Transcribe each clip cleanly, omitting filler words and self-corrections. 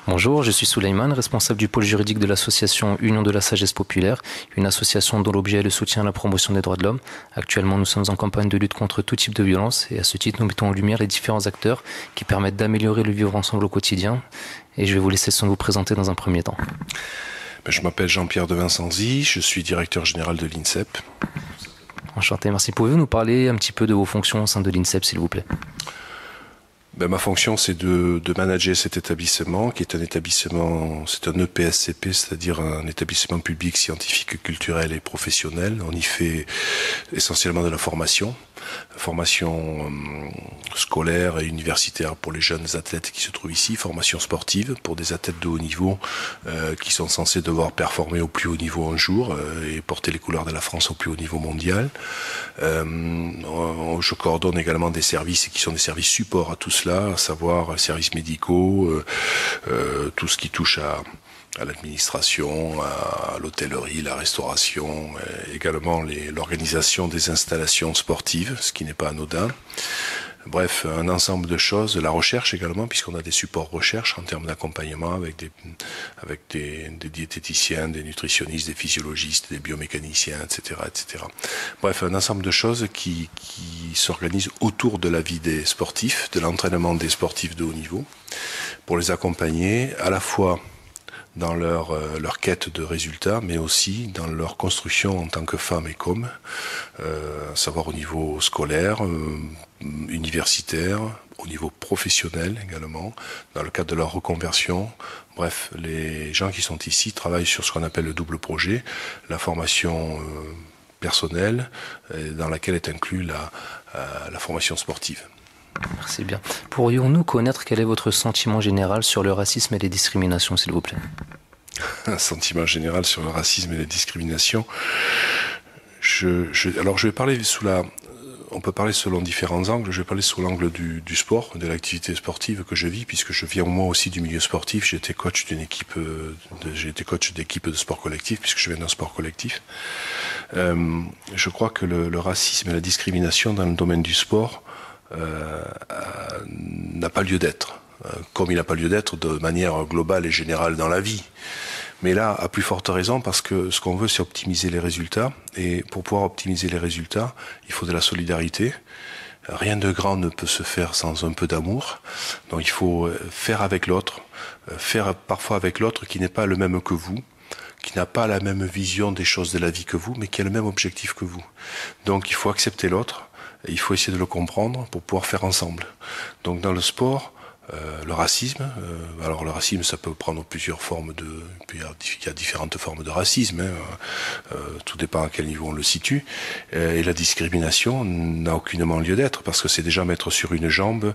Bonjour, je suis Souleymane, responsable du pôle juridique de l'association Union de la Sagesse Populaire, une association dont l'objet est le soutien à la promotion des droits de l'homme. Actuellement, nous sommes en campagne de lutte contre tout type de violence et à ce titre, nous mettons en lumière les différents acteurs qui permettent d'améliorer le vivre ensemble au quotidien. Et je vais vous laisser vous présenter dans un premier temps. Je m'appelle Jean-Pierre de Vincenzi, je suis directeur général de l'INSEP. Enchanté, merci. Pouvez-vous nous parler un petit peu de vos fonctions au sein de l'INSEP, s'il vous plaît ? Ma fonction, c'est de manager cet établissement, qui est un établissement, c'est un EPSCP, c'est-à-dire un établissement public, scientifique, culturel et professionnel. On y fait essentiellement de la formation scolaire et universitaire pour les jeunes athlètes qui se trouvent ici, formation sportive pour des athlètes de haut niveau qui sont censés devoir performer au plus haut niveau un jour et porter les couleurs de la France au plus haut niveau mondial. Je coordonne également des services qui sont des services support à tout cela, à savoir services médicaux, tout ce qui touche à l'administration, à l'hôtellerie, la restauration, également l'organisation des installations sportives, ce qui n'est pas anodin. Bref, un ensemble de choses, la recherche également, puisqu'on a des supports recherche en termes d'accompagnement avec des diététiciens, des nutritionnistes, des physiologistes, des biomécaniciens, etc., etc. Bref, un ensemble de choses qui s'organisent autour de la vie des sportifs, de l'entraînement des sportifs de haut niveau, pour les accompagner à la fois dans leur quête de résultats, mais aussi dans leur construction en tant que femmes et qu'hommes, à savoir au niveau scolaire, universitaire, au niveau professionnel également, dans le cadre de leur reconversion. Bref, les gens qui sont ici travaillent sur ce qu'on appelle le double projet, la formation personnelle, dans laquelle est inclus la formation sportive. Merci bien. Pourrions-nous connaître quel est votre sentiment général sur le racisme et les discriminations, s'il vous plaît ? Un sentiment général sur le racisme et les discriminations. Alors je vais parler on peut parler selon différents angles. Je vais parler sous l'angle du sport, de l'activité sportive que je vis, puisque je viens moi aussi du milieu sportif. J'ai été coach d'équipe de sport collectif, puisque je viens d'un sport collectif. Je crois que le racisme et la discrimination dans le domaine du sport n'a pas lieu d'être, comme il n'a pas lieu d'être de manière globale et générale dans la vie. Mais là, à plus forte raison, parce que ce qu'on veut, c'est optimiser les résultats. Et pour pouvoir optimiser les résultats, il faut de la solidarité. Rien de grand ne peut se faire sans un peu d'amour. Donc il faut faire avec l'autre, faire parfois avec l'autre qui n'est pas le même que vous, qui n'a pas la même vision des choses de la vie que vous, mais qui a le même objectif que vous. Donc il faut accepter l'autre. Et il faut essayer de le comprendre pour pouvoir faire ensemble. Donc dans le sport, le racisme, alors le racisme ça peut prendre plusieurs formes il y a différentes formes de racisme, tout dépend à quel niveau on le situe, et la discrimination n'a aucunement lieu d'être, parce que c'est déjà mettre sur une jambe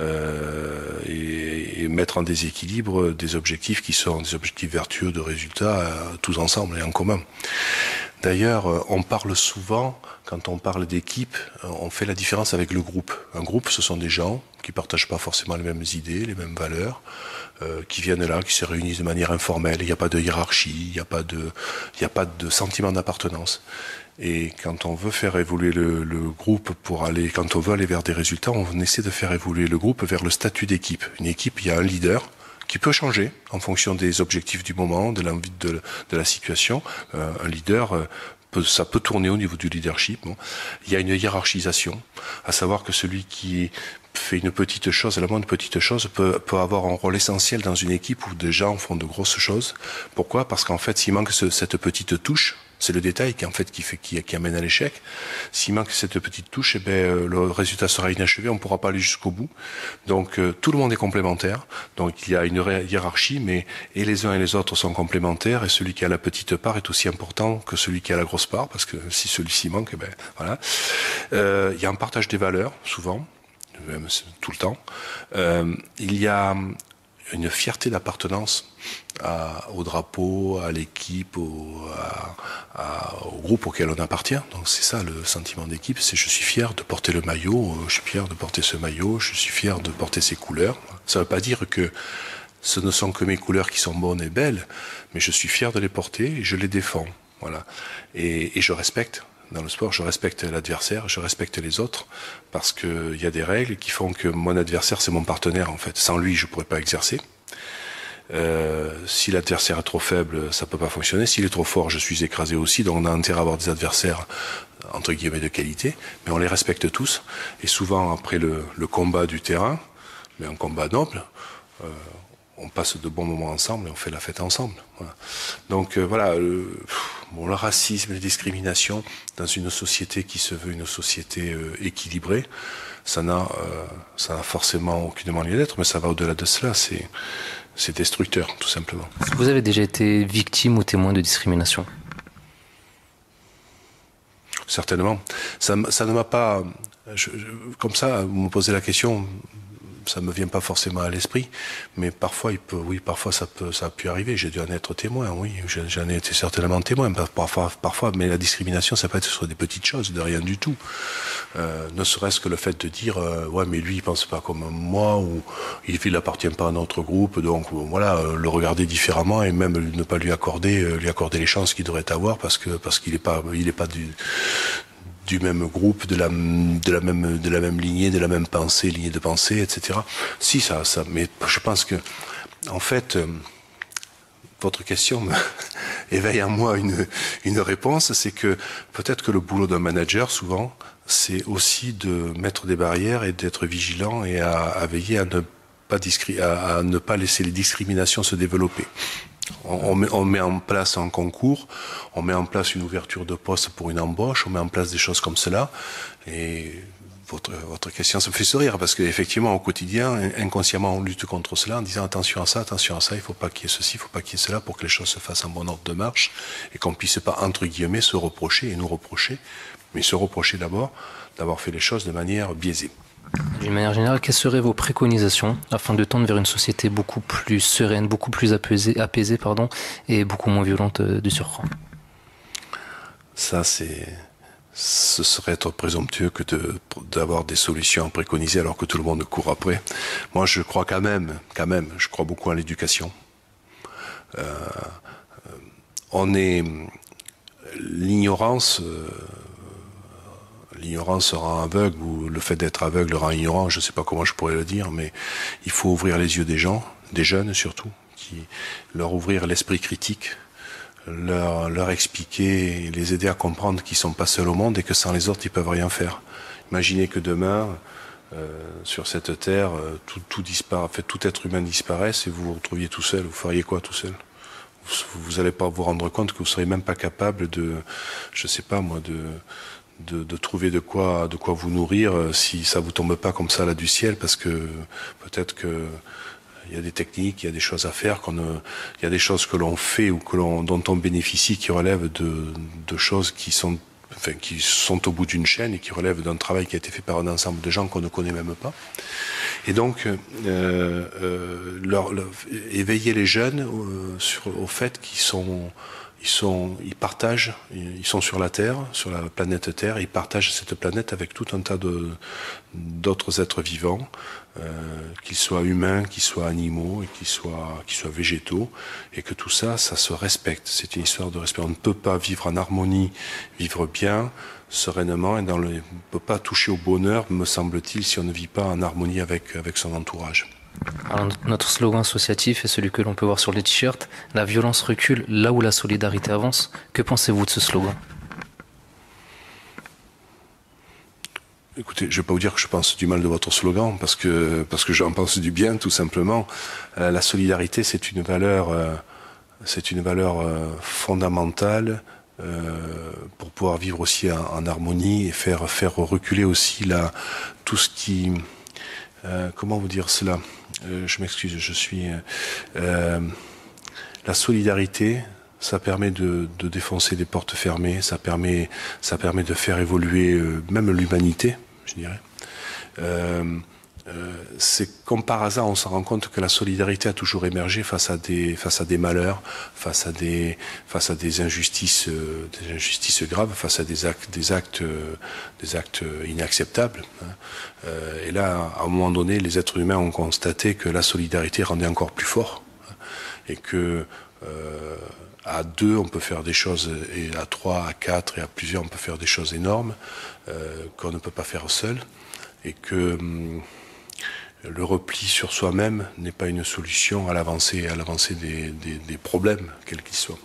et mettre en déséquilibre des objectifs qui sont des objectifs vertueux de résultats tous ensemble et en commun. D'ailleurs, on parle souvent, quand on parle d'équipe, on fait la différence avec le groupe. Un groupe, ce sont des gens qui partagent pas forcément les mêmes idées, les mêmes valeurs, qui viennent là, qui se réunissent de manière informelle. Il n'y a pas de hiérarchie, il n'y a pas de sentiment d'appartenance. Et quand on veut faire évoluer le groupe quand on veut aller vers des résultats, on essaie de faire évoluer le groupe vers le statut d'équipe. Une équipe, il y a un leader qui peut changer en fonction des objectifs du moment, de l'envie de la situation. Un leader, ça peut tourner au niveau du leadership. Bon. Il y a une hiérarchisation, à savoir que celui qui fait une petite chose, la moindre petite chose, peut avoir un rôle essentiel dans une équipe où des gens font de grosses choses. Pourquoi ? Parce qu'en fait, s'il manque cette petite touche, c'est le détail qui amène à l'échec. S'il manque cette petite touche, le résultat sera inachevé, on ne pourra pas aller jusqu'au bout. Donc tout le monde est complémentaire. Donc il y a une hiérarchie, mais et les uns et les autres sont complémentaires. Et celui qui a la petite part est aussi important que celui qui a la grosse part, parce que si celui-ci manque, voilà. Il y a un partage des valeurs, souvent, même tout le temps. Il y a une fierté d'appartenance au drapeau, à l'équipe, au groupe auquel on appartient. Donc c'est ça le sentiment d'équipe, c'est je suis fier de porter le maillot, je suis fier de porter ce maillot, je suis fier de porter ces couleurs. Ça ne veut pas dire que ce ne sont que mes couleurs qui sont bonnes et belles, mais je suis fier de les porter et je les défends. Voilà. Et je respecte. Dans le sport, je respecte l'adversaire, je respecte les autres, parce qu'il y a des règles qui font que mon adversaire, c'est mon partenaire, en fait. Sans lui, je ne pourrais pas exercer. Si l'adversaire est trop faible, ça peut pas fonctionner. S'il est trop fort, je suis écrasé aussi. Donc on a intérêt à avoir des adversaires entre guillemets de qualité, mais on les respecte tous. Et souvent après le combat du terrain, mais un combat noble, on passe de bons moments ensemble et on fait la fête ensemble. Voilà. Donc voilà, le racisme, les discriminations dans une société qui se veut une société équilibrée, ça n'a forcément aucunement lieu d'être, mais ça va au-delà de cela. C'est destructeur, tout simplement. Est-ce que vous avez déjà été victime ou témoin de discrimination? Certainement. Ça ne m'a pas... comme ça, vous me posez la question, ça me vient pas forcément à l'esprit, mais parfois parfois ça a pu arriver. J'ai dû en être témoin, oui, j'en ai été certainement témoin. Parfois, mais la discrimination, ça peut être sur des petites choses, de rien du tout. Ne serait-ce que le fait de dire, ouais, mais lui, il pense pas comme moi, ou il appartient pas à notre groupe, donc voilà, le regarder différemment et même ne pas lui accorder les chances qu'il devrait avoir parce qu'il est pas du même groupe, de la même lignée, de la même lignée de pensée, etc. Si, mais je pense que, en fait, votre question éveille en moi une réponse, c'est que peut-être que le boulot d'un manager, souvent, c'est aussi de mettre des barrières et d'être vigilant et à veiller à ne pas laisser les discriminations se développer. On met en place un concours, on met en place une ouverture de poste pour une embauche, on met en place des choses comme cela. Et votre question, ça me fait sourire parce qu'effectivement, au quotidien, inconsciemment, on lutte contre cela en disant attention à ça, il faut pas qu'il y ait ceci, il faut pas qu'il y ait cela pour que les choses se fassent en bon ordre de marche et qu'on puisse pas, entre guillemets, se reprocher et nous reprocher, mais se reprocher d'abord d'avoir fait les choses de manière biaisée. D'une manière générale, quelles seraient vos préconisations afin de tendre vers une société beaucoup plus sereine, beaucoup plus apaisée, et beaucoup moins violente de surcroît? Ça, ce serait être présomptueux que d'avoir des solutions à préconiser alors que tout le monde court après. Moi, je crois quand même, je crois beaucoup à l'éducation. L'ignorance rend aveugle, ou le fait d'être aveugle rend ignorant, je ne sais pas comment je pourrais le dire, mais il faut ouvrir les yeux des gens, des jeunes surtout, leur ouvrir l'esprit critique, leur expliquer, les aider à comprendre qu'ils ne sont pas seuls au monde et que sans les autres, ils ne peuvent rien faire. Imaginez que demain, sur cette terre, tout disparaît, tout être humain disparaisse et vous vous retrouviez tout seul, vous feriez quoi tout seul? Vous n'allez pas vous rendre compte que vous ne serez même pas capable de, je ne sais pas moi, de trouver de quoi vous nourrir si ça vous tombe pas comme ça là du ciel, parce que peut-être que il y a des techniques, il y a des choses à faire, il y a des choses que l'on fait ou dont on bénéficie qui relèvent de choses qui sont au bout d'une chaîne et qui relèvent d'un travail qui a été fait par un ensemble de gens qu'on ne connaît même pas. Et donc éveiller les jeunes au fait qu'ils sont sur la Terre, sur la planète Terre, ils partagent cette planète avec tout un tas d'autres êtres vivants, qu'ils soient humains, qu'ils soient animaux, et qu'ils soient végétaux, et que tout ça se respecte. C'est une histoire de respect. On ne peut pas vivre en harmonie, vivre bien, sereinement, et on ne peut pas toucher au bonheur, me semble-t-il, si on ne vit pas en harmonie avec son entourage. Alors, notre slogan associatif est celui que l'on peut voir sur les t-shirts. La violence recule là où la solidarité avance. Que pensez-vous de ce slogan? Écoutez, je ne vais pas vous dire que je pense du mal de votre slogan, parce que j'en pense du bien, tout simplement. La solidarité, c'est une valeur fondamentale pour pouvoir vivre aussi en harmonie et faire reculer aussi tout ce qui... comment vous dire cela? Je m'excuse, la solidarité, ça permet de défoncer des portes fermées, ça permet de faire évoluer même l'humanité, je dirais. C'est comme par hasard, on se rend compte que la solidarité a toujours émergé face à des malheurs, face à des injustices graves, face à des actes inacceptables. Et là, à un moment donné, les êtres humains ont constaté que la solidarité rendait encore plus fort, et que à deux, on peut faire des choses, et à trois, à quatre, et à plusieurs, on peut faire des choses énormes qu'on ne peut pas faire seul, et que le repli sur soi-même n'est pas une solution à l'avancée des problèmes, quels qu'ils soient.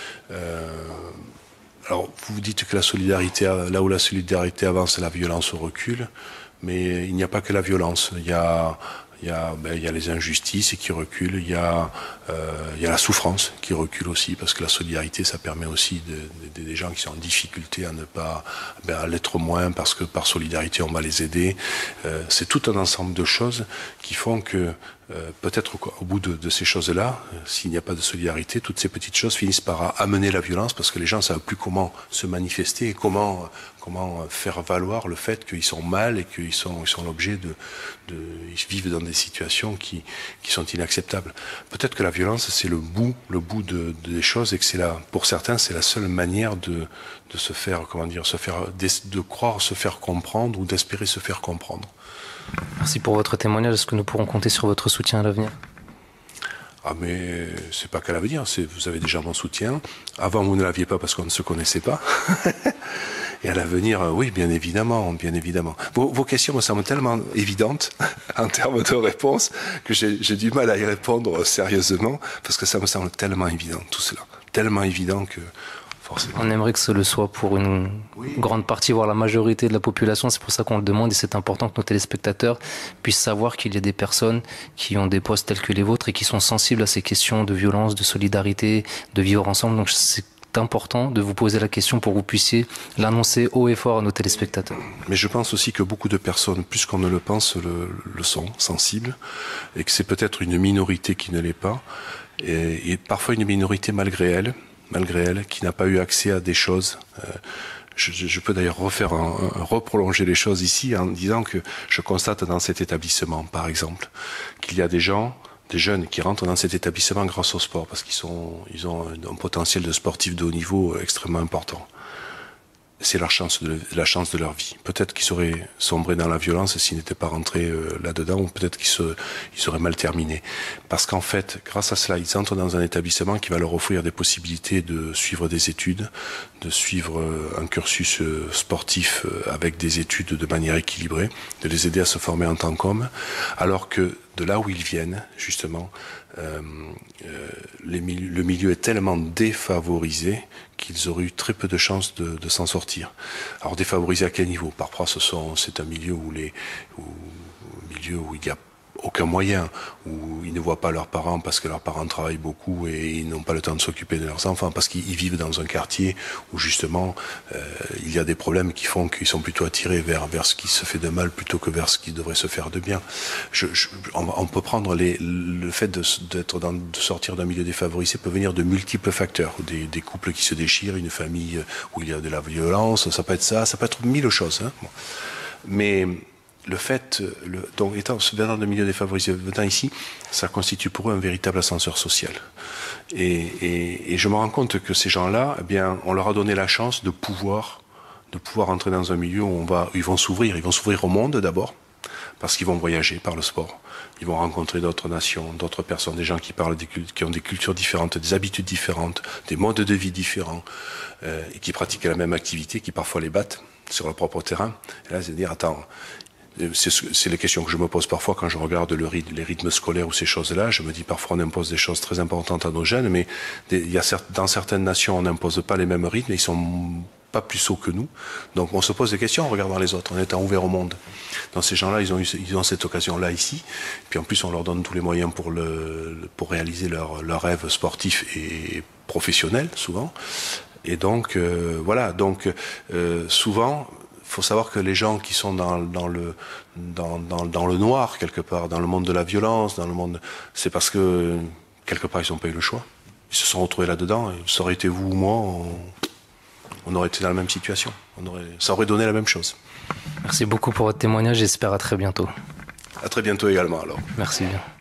Alors, vous dites que la solidarité, là où la solidarité avance, la violence recule, mais il n'y a pas que la violence. Il y a les injustices qui reculent, il y a la souffrance qui recule aussi, parce que la solidarité, ça permet aussi des gens qui sont en difficulté à ne pas, à l'être moins, parce que par solidarité, on va les aider. C'est tout un ensemble de choses qui font que peut-être au bout de ces choses-là, s'il n'y a pas de solidarité, toutes ces petites choses finissent par amener la violence, parce que les gens ne savent plus comment se manifester et comment faire valoir le fait qu'ils sont mal et qu'ils sont l'objet ils vivent dans des situations qui sont inacceptables. Peut-être que la violence, c'est le bout des choses, et que pour certains, c'est la seule manière de se faire, de croire se faire comprendre ou d'espérer se faire comprendre. Merci pour votre témoignage. Est-ce que nous pourrons compter sur votre soutien à l'avenir? Ah, mais c'est pas qu'à l'avenir, vous avez déjà mon soutien. Avant, vous ne l'aviez pas parce qu'on ne se connaissait pas. Et à l'avenir, oui, bien évidemment, bien évidemment. Vos questions me semblent tellement évidentes en termes de réponse que j'ai du mal à y répondre sérieusement, parce que ça me semble tellement évident, tout cela. Tellement évident que... On aimerait que ce le soit pour une grande partie, voire la majorité de la population. C'est pour ça qu'on le demande, et c'est important que nos téléspectateurs puissent savoir qu'il y a des personnes qui ont des postes tels que les vôtres et qui sont sensibles à ces questions de violence, de solidarité, de vivre ensemble. Donc c'est important de vous poser la question pour que vous puissiez l'annoncer haut et fort à nos téléspectateurs. Mais je pense aussi que beaucoup de personnes, plus qu'on ne le pense, le sont sensibles, et que c'est peut-être une minorité qui ne l'est pas, et parfois une minorité malgré elle, qui n'a pas eu accès à des choses. Je peux d'ailleurs reprolonger les choses ici en disant que je constate dans cet établissement, par exemple, qu'il y a des jeunes qui rentrent dans cet établissement grâce au sport, parce ils ont un potentiel de sportif de haut niveau extrêmement important. C'est la chance de leur vie. Peut-être qu'ils seraient sombrés dans la violence s'ils n'étaient pas rentrés là-dedans, ou peut-être qu'ils seraient mal terminés. Parce qu'en fait, grâce à cela, ils entrent dans un établissement qui va leur offrir des possibilités de suivre des études, de suivre un cursus sportif avec des études de manière équilibrée, de les aider à se former en tant qu'hommes, alors que de là où ils viennent, justement, le milieu est tellement défavorisé qu'ils auraient eu très peu de chances de s'en sortir. Alors défavorisé à quel niveau? Parfois c'est un milieu où il y a aucun moyen, où ils ne voient pas leurs parents parce que leurs parents travaillent beaucoup et ils n'ont pas le temps de s'occuper de leurs enfants, parce qu'ils vivent dans un quartier où justement il y a des problèmes qui font qu'ils sont plutôt attirés vers ce qui se fait de mal plutôt que vers ce qui devrait se faire de bien. On peut prendre le fait de sortir d'un milieu défavorisé peut venir de multiples facteurs, des couples qui se déchirent, une famille où il y a de la violence, ça peut être mille choses, hein. Bon. Mais le fait, donc venant d'un milieu défavorisé, venant ici, ça constitue pour eux un véritable ascenseur social. Et je me rends compte que ces gens-là, eh bien, on leur a donné la chance de pouvoir entrer dans un milieu où ils vont s'ouvrir au monde d'abord, parce qu'ils vont voyager par le sport. Ils vont rencontrer d'autres nations, d'autres personnes, des gens qui ont des cultures différentes, des habitudes différentes, des modes de vie différents, et qui pratiquent la même activité, qui parfois les battent sur leur propre terrain. Et là, c'est dire, attends, c'est les questions que je me pose parfois quand je regarde les rythmes scolaires ou ces choses-là. Je me dis parfois on impose des choses très importantes à nos jeunes, mais dans certaines nations on n'impose pas les mêmes rythmes, ils sont pas plus sots que nous. Donc on se pose des questions en regardant les autres, en étant ouvert au monde. Donc ces gens-là, ils ont cette occasion-là ici. Puis en plus on leur donne tous les moyens pour réaliser leur rêve sportif et professionnel souvent. Et donc voilà. Donc souvent, il faut savoir que les gens qui sont dans le noir quelque part, dans le monde de la violence, c'est parce que quelque part ils n'ont pas eu le choix. Ils se sont retrouvés là-dedans. Et ça aurait été vous ou moi, on aurait été dans la même situation. Ça aurait donné la même chose. Merci beaucoup pour votre témoignage. J'espère à très bientôt. À très bientôt également alors. Merci bien.